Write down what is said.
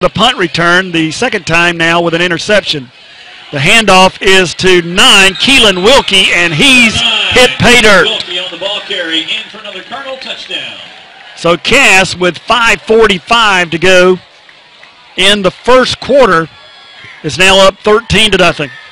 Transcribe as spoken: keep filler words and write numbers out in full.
the punt return, the second time now with an interception. The handoff is to nine, Keelyn Wilkey, and he's nine, hit pay dirt. Wilkey on the ball carry, in for another Colonel touchdown. So Cass with five forty-five to go in the first quarter is now up thirteen to nothing.